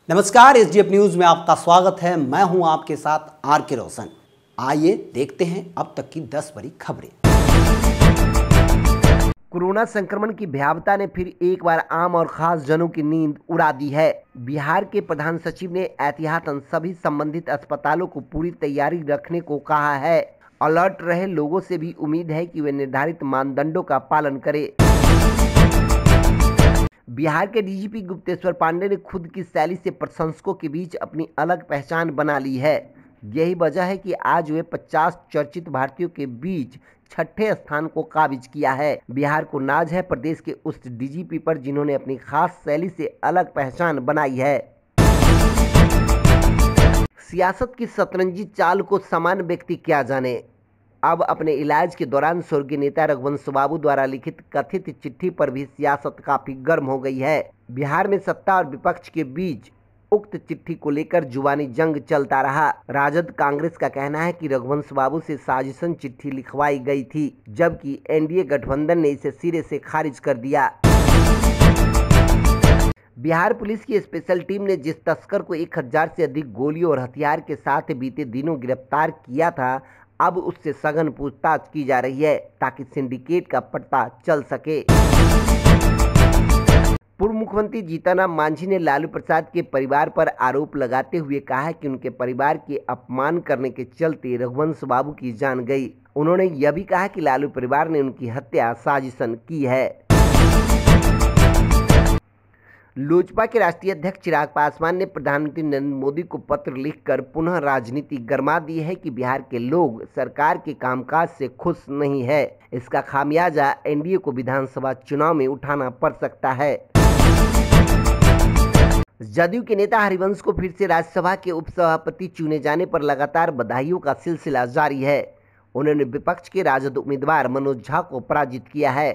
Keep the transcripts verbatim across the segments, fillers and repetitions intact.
नमस्कार, SDF news में आपका स्वागत है। मैं हूं आपके साथ आर के रोशन। आइए देखते हैं अब तक की दस बड़ी खबरें। कोरोना संक्रमण की भयावता ने फिर एक बार आम और खास जनों की नींद उड़ा दी है। बिहार के प्रधान सचिव ने एहतियातन सभी संबंधित अस्पतालों को पूरी तैयारी रखने को कहा है। अलर्ट रहे लोगों से भी उम्मीद है कि वे निर्धारित मानदंडों का पालन करें। बिहार के डीजीपी गुप्तेश्वर पांडे ने खुद की शैली से प्रशंसकों के बीच अपनी अलग पहचान बना ली है। यही वजह है कि आज वे पचास चर्चित भारतीयों के बीच छठे स्थान को काबिज किया है। बिहार को नाज है प्रदेश के उस डीजीपी पर जिन्होंने अपनी खास शैली से अलग पहचान बनाई है। सियासत की शतरंजी चाल को सामान्य व्यक्ति क्या जाने। अब अपने इलाज के दौरान स्वर्गीय नेता रघुवंश बाबू द्वारा लिखित कथित चिट्ठी पर भी सियासत काफी गर्म हो गई है। बिहार में सत्ता और विपक्ष के बीच उक्त चिट्ठी को लेकर जुबानी जंग चलता रहा। राजद कांग्रेस का कहना है कि रघुवंश बाबू से साजिशन चिट्ठी लिखवाई गई थी, जबकि एनडीए गठबंधन ने इसे सिरे से खारिज कर दिया। बिहार पुलिस की स्पेशल टीम ने जिस तस्कर को एक हजार से अधिक गोलियों और हथियार के साथ बीते दिनों गिरफ्तार किया था, अब उससे सघन पूछताछ की जा रही है ताकि सिंडिकेट का पता चल सके। पूर्व मुख्यमंत्री जीतनराम मांझी ने लालू प्रसाद के परिवार पर आरोप लगाते हुए कहा है कि उनके परिवार के अपमान करने के चलते रघुवंश बाबू की जान गई। उन्होंने यह भी कहा कि लालू परिवार ने उनकी हत्या साजिशन की है। लोजपा के राष्ट्रीय अध्यक्ष चिराग पासवान ने प्रधानमंत्री नरेंद्र मोदी को पत्र लिखकर पुनः राजनीति गरमा दी है कि बिहार के लोग सरकार के कामकाज से खुश नहीं है। इसका खामियाजा एनडीए को विधानसभा चुनाव में उठाना पड़ सकता है। जदयू के नेता हरिवंश को फिर से राज्यसभा के उपसभापति चुने जाने पर लगातार बधाइयों का सिलसिला जारी है। उन्होंने विपक्ष के राजद उम्मीदवार मनोज झा को पराजित किया है।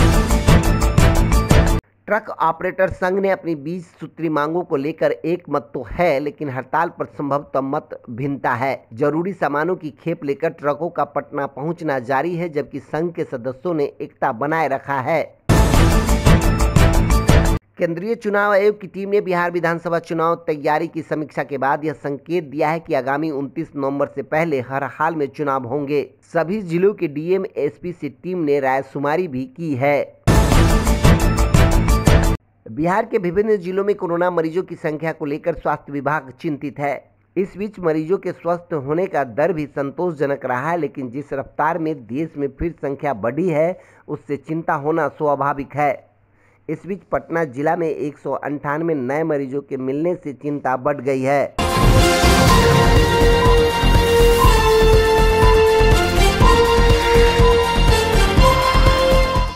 ट्रक ऑपरेटर संघ ने अपनी बीस सूत्री मांगों को लेकर एक मत तो है, लेकिन हड़ताल पर संभवतः मत भिन्नता है। जरूरी सामानों की खेप लेकर ट्रकों का पटना पहुंचना जारी है, जबकि संघ के सदस्यों ने एकता बनाए रखा है। केंद्रीय चुनाव आयोग की टीम ने बिहार विधानसभा चुनाव तैयारी की समीक्षा के बाद यह संकेत दिया है कि आगामी उनतीस नवंबर से पहले हर हाल में चुनाव होंगे। सभी जिलों के डीएम एसपी से टीम ने रायशुमारी भी की है। बिहार के विभिन्न जिलों में कोरोना मरीजों की संख्या को लेकर स्वास्थ्य विभाग चिंतित है। इस बीच मरीजों के स्वस्थ होने का दर भी संतोषजनक रहा है, लेकिन जिस रफ्तार में देश में फिर संख्या बढ़ी है उससे चिंता होना स्वाभाविक है। इस बीच पटना जिला में एक सौ अंठानवे नए मरीजों के मिलने से चिंता बढ़ गई है।